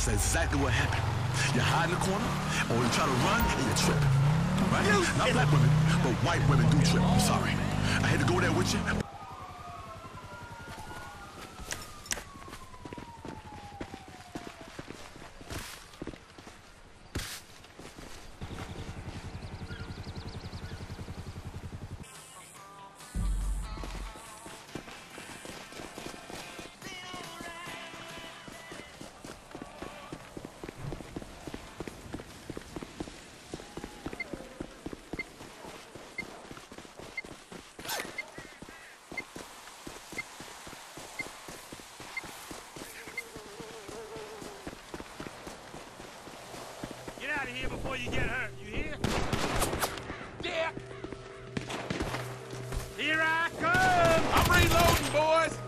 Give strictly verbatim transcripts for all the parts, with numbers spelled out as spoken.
That's exactly what happened. You hide in the corner, or you try to run and you trip. Right? Not black women, but white women do trip. I'm sorry. I had to go there with you. Get out of here before you get hurt, you hear? Yeah! Here I come! I'm reloading, boys!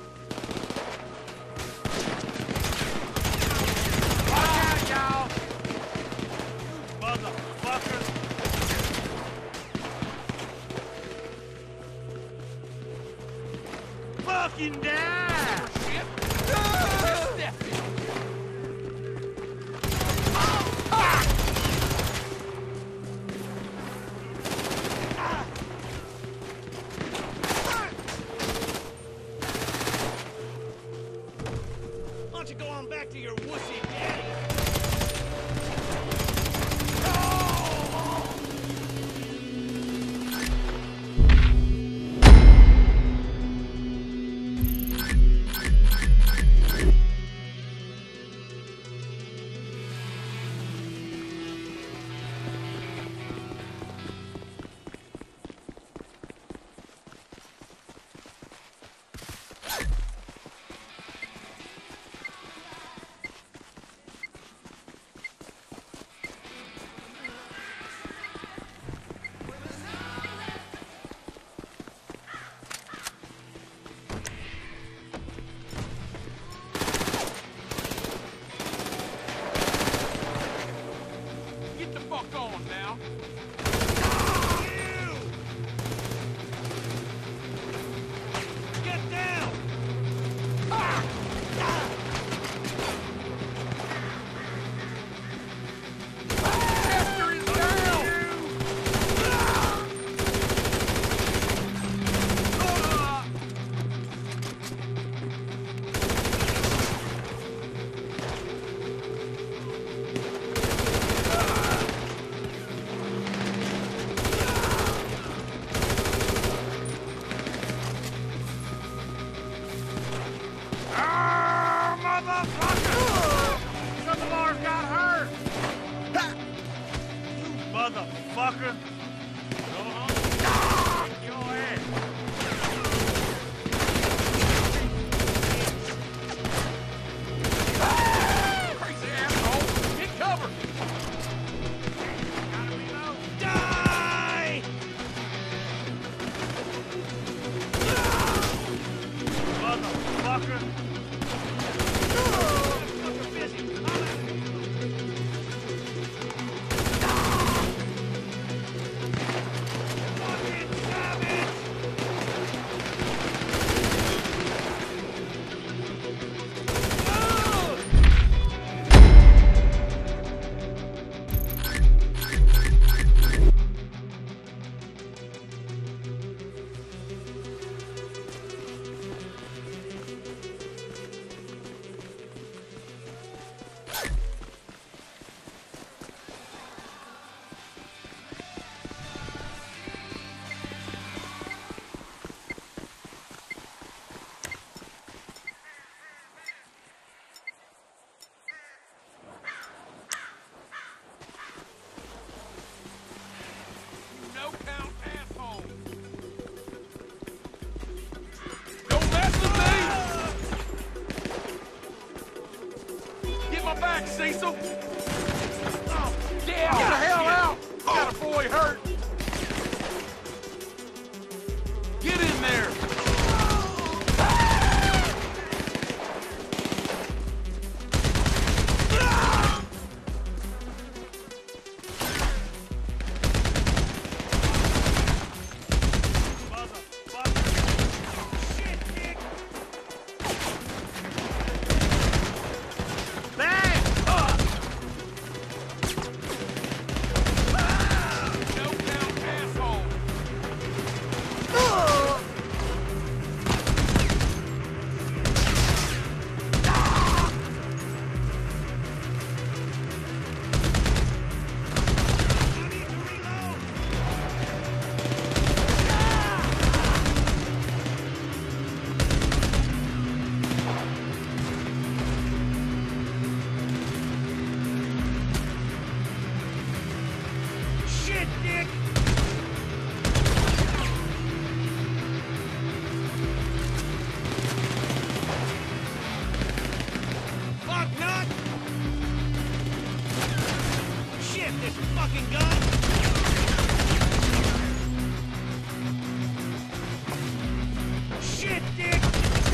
Watch out, y'all! Motherfuckers! Fucking die! Shit! Ah! Step it. Why don't you go on back to your wussy daddy? Get the fuck on now! Get down! Chester is down! Ah, motherfucker! Some of ours got hurt! You motherfucker! Go home. Kick your ass! Crazy asshole! Get cover! Gotta reload. Die! Motherfucker! Motherfucker busy. Fucking savage! No count asshole! Don't mess with me! Get my back, Cecil! Oh, yeah, get the hell out! Got a boy hurt! Get in there! Bang! this fucking gun! Shit, Dick!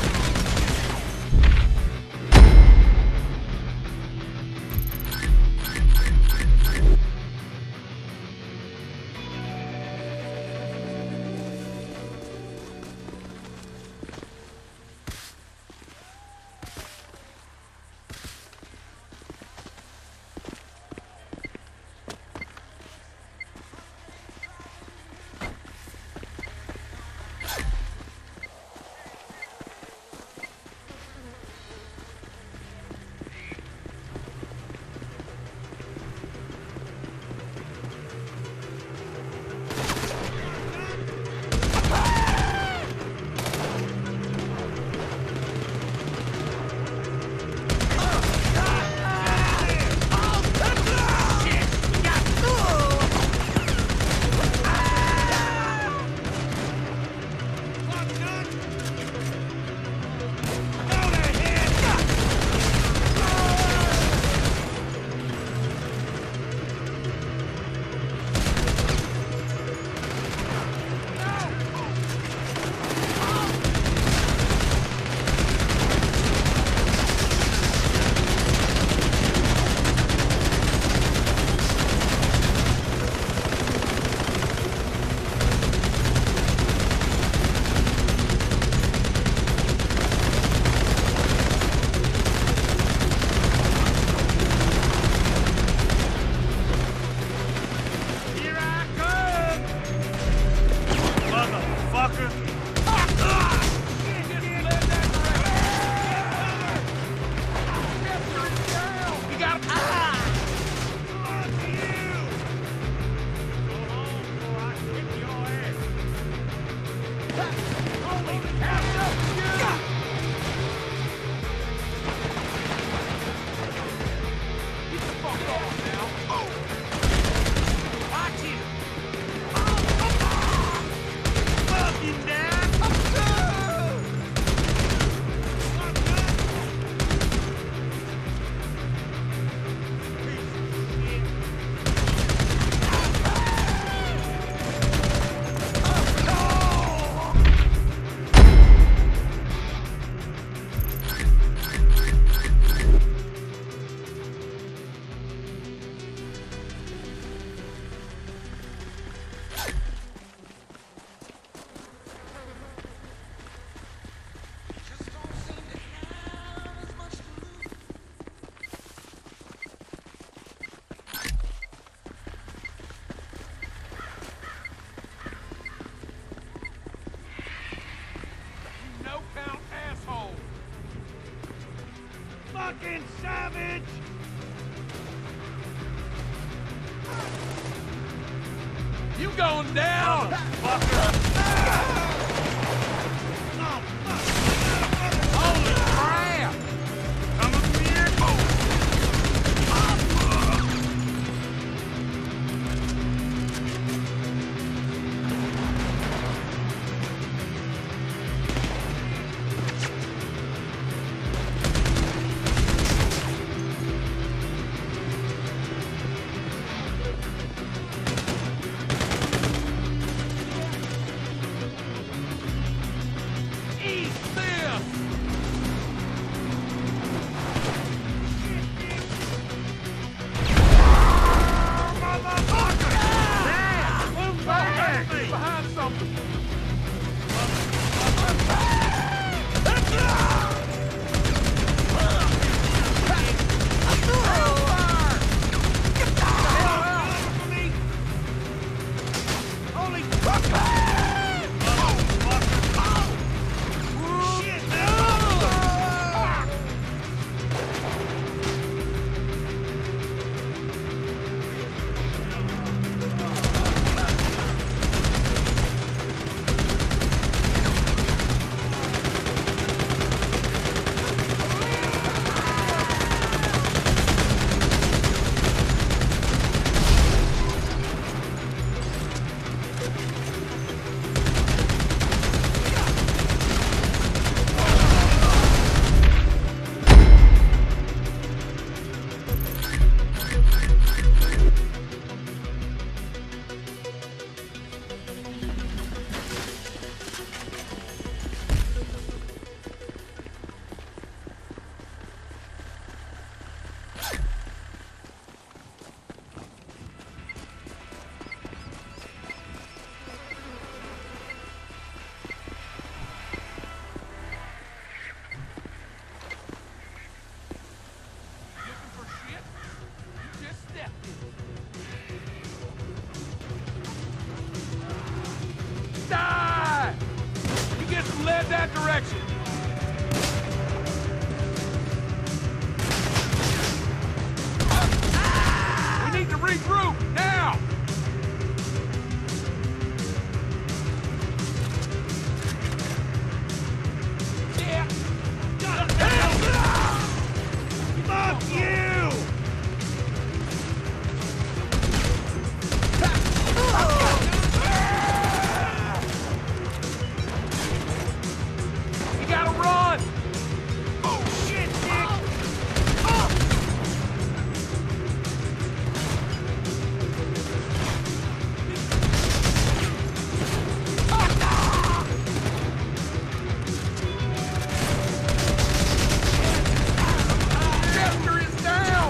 Fucking savage! You going down! Fucker! Holy crap! Come with me here! that direction. We need to regroup, now! Yeah! Got hell! Fuck you! You gotta run! Oh shit, Dick! Chester is down!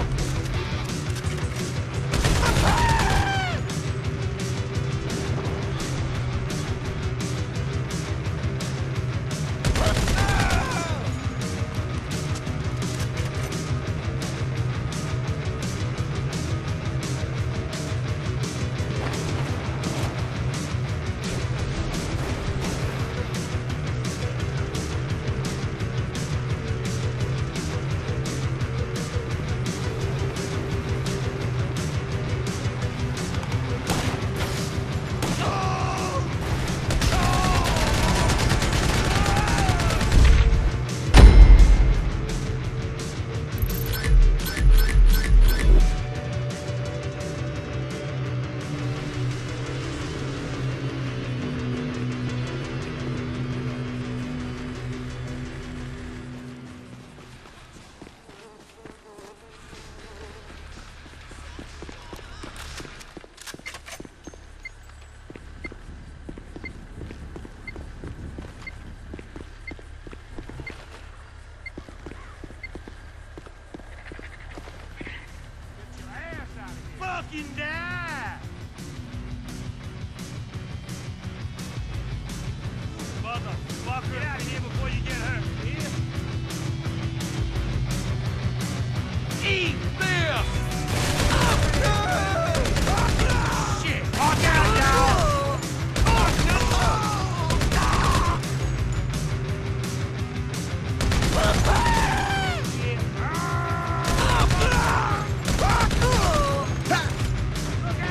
Fucking die! Motherfucker! Get out of here before you get hurt. Here. Eat this! Shit! Walk out, y'all! Look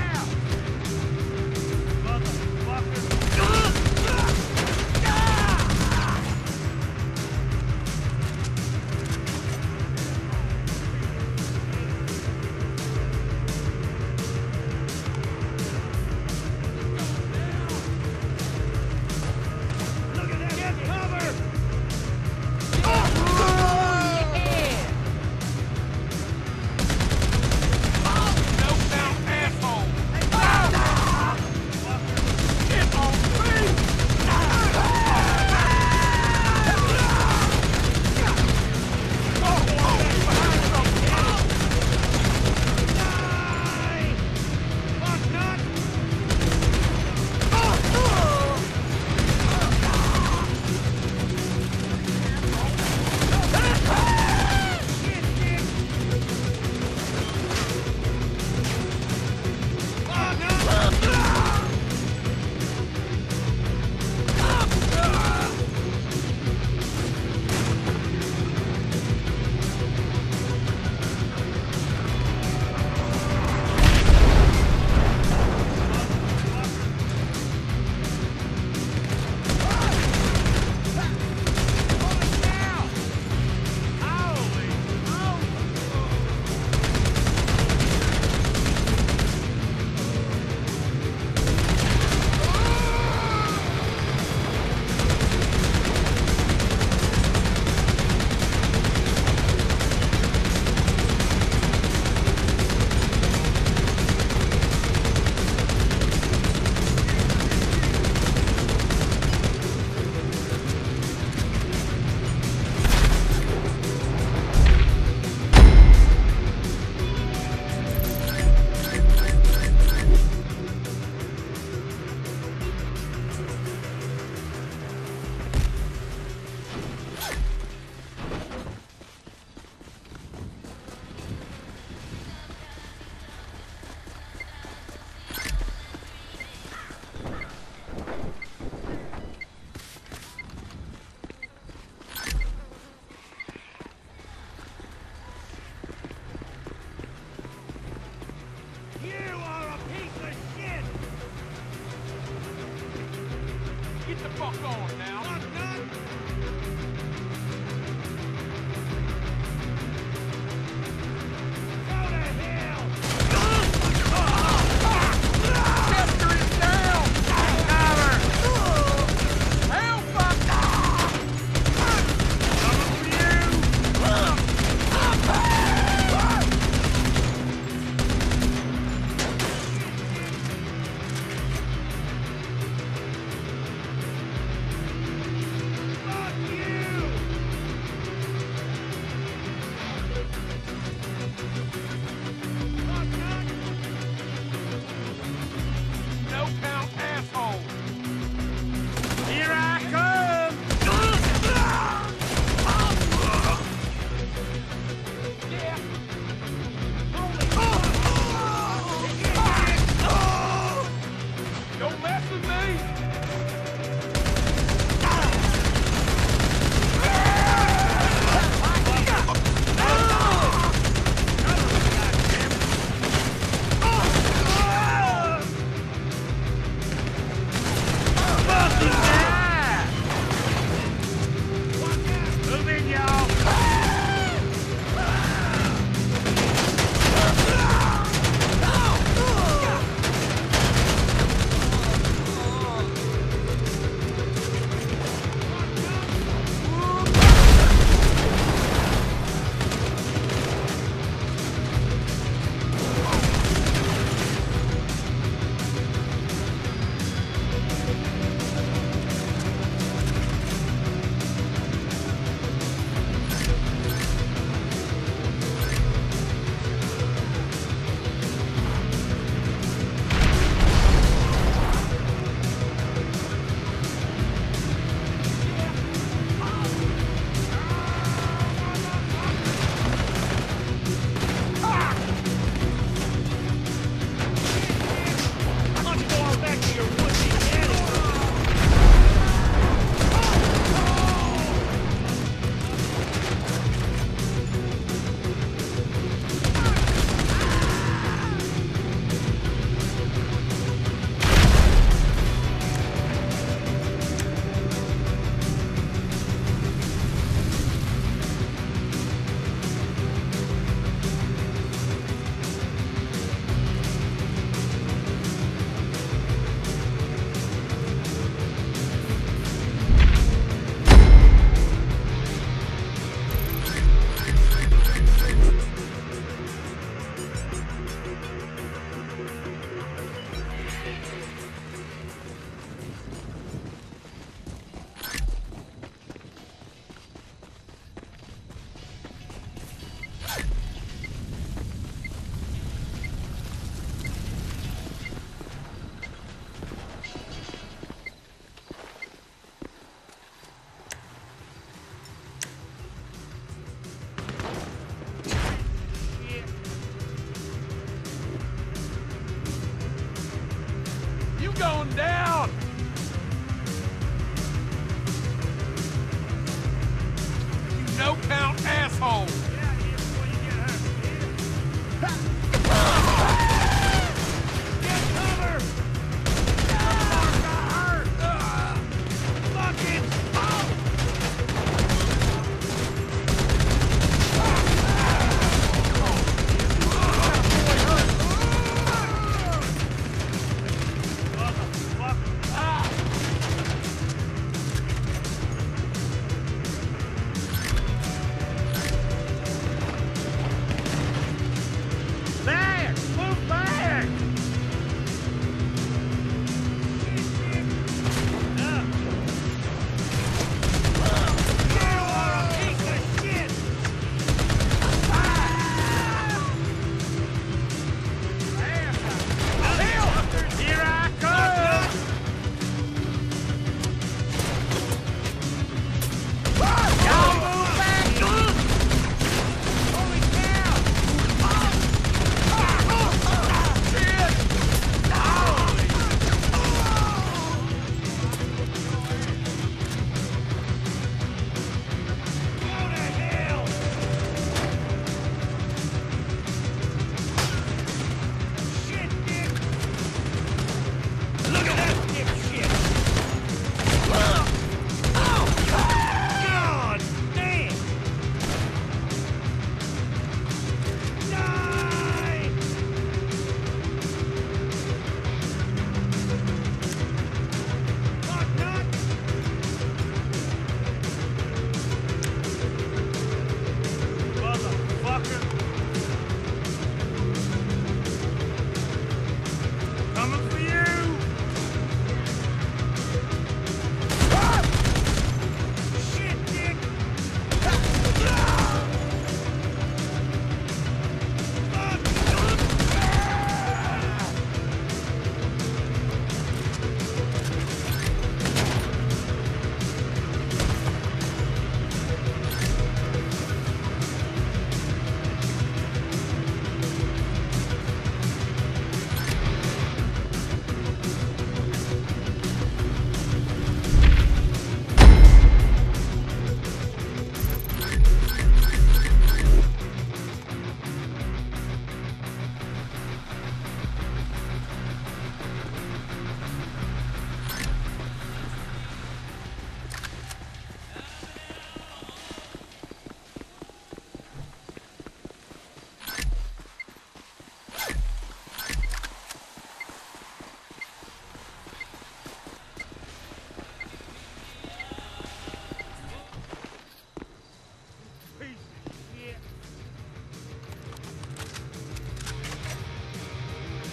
You are a piece of shit! Get the fuck on now. Knock, knock! Go to hell! Chester is down! Cover! Hell fuck! Coming for you! Fuck you! Knock, knock! No count asshole! Here I come! Yeah! Don't mess with me! Move in, y'all! Let's go on back to your woodsy daddy! You going down! You no count asshole! Get out of here before you get hurt! Get cover! Mark got hurt! Ah! Fucking oh! Motherfucker!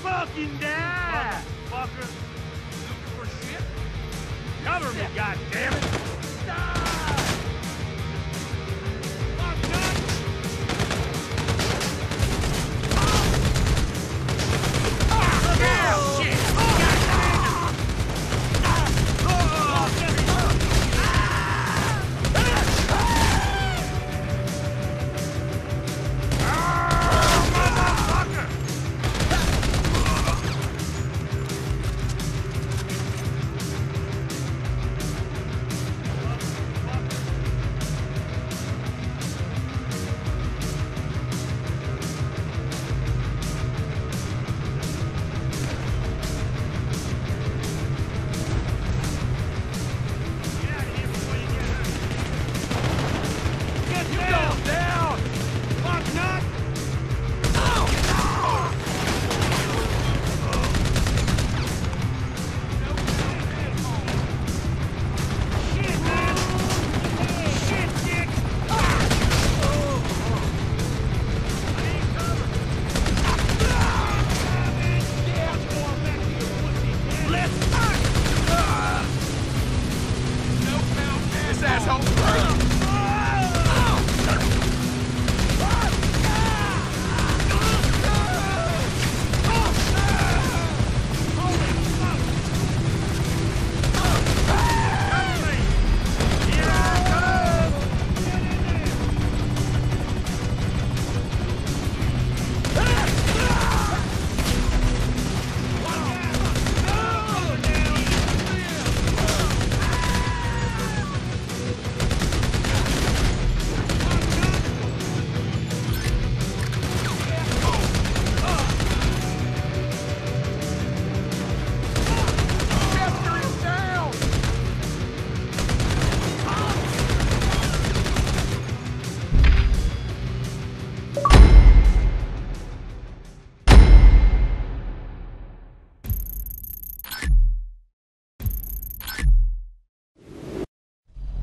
fucking die! Fucker. Looking for shit? Cover me, goddammit! Die!